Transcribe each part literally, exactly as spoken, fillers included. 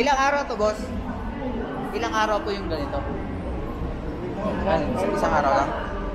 Ilang araw to, boss? Ilang araw po yung ganito? Ano, isang araw lang?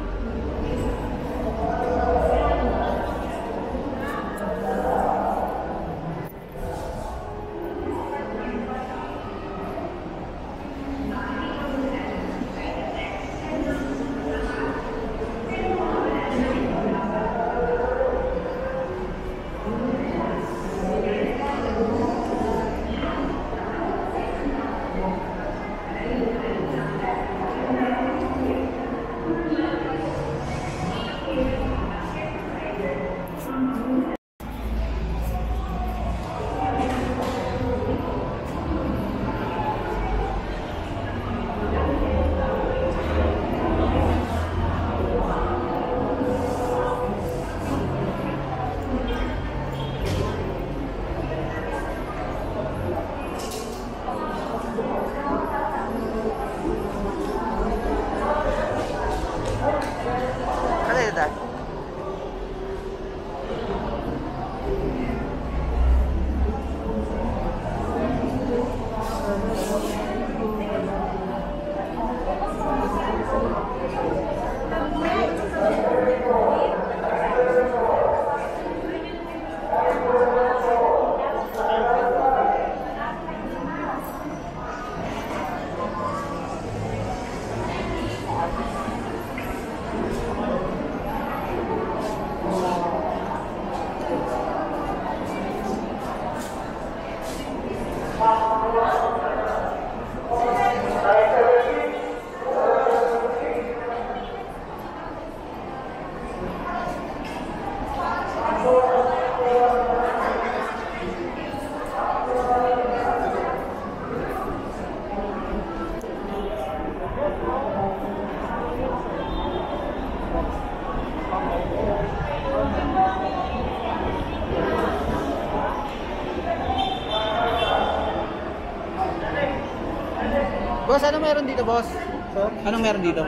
Boss, ano meron dito, boss? Sir? Anong meron dito?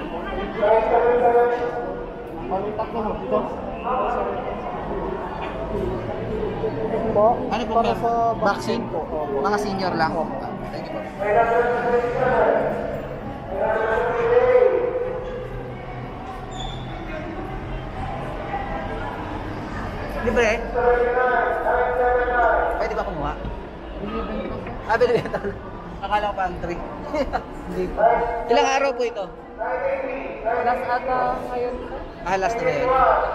Palitak na mo dito. Po, ano po para meron? sa Vaccine? po. Oh, mga senior lang. Oh. Thank you po. Libre? Pwede ba kumuha? Ah, binibenta. Akala ko pantry. Hindi po. Ilang araw po ito? Last ata ngayon. Ah, last na ngayon.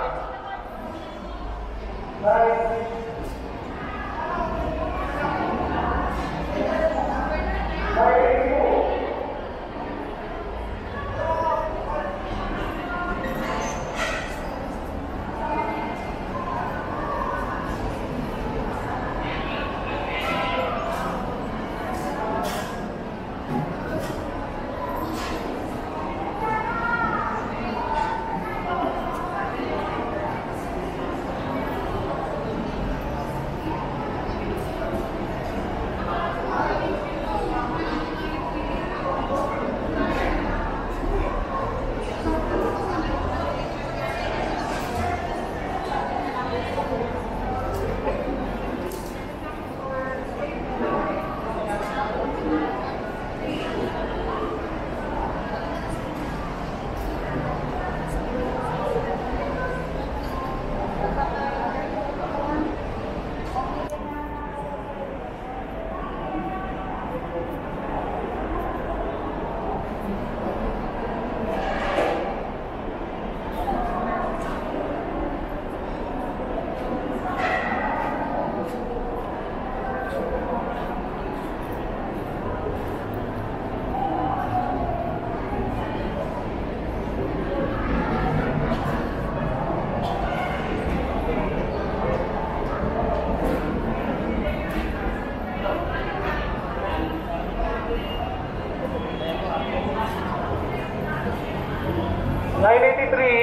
nine eighty-three.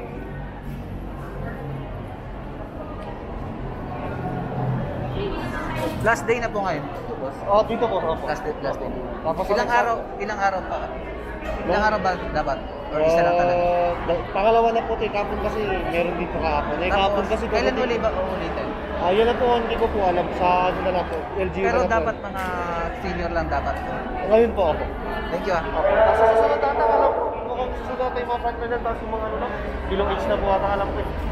Last day na po ngayon. Oh, dito po. Opo. Last day, last day. Tapos Ilang ano, araw, ilang araw pa? Ilang araw ba dapat? Or isa lang talaga? Ah, da- pangalawa na po, eh, kapon kasi meron dito kahapon. Eh, kapon kasi kailan dumating- uli ba uulitin? Ah, yun na po, hindi ko po alam. Sa ano na lang po, L G U Pero na lang po. dapat mga senior lang dapat. Ngayon po ako. Thank you ah. Okay. Tapos sa susunod ata, alam ko, mukhang susunod ata yung mga front na tapos yung mga ano lang, bilong age na po ata alam ko. eh.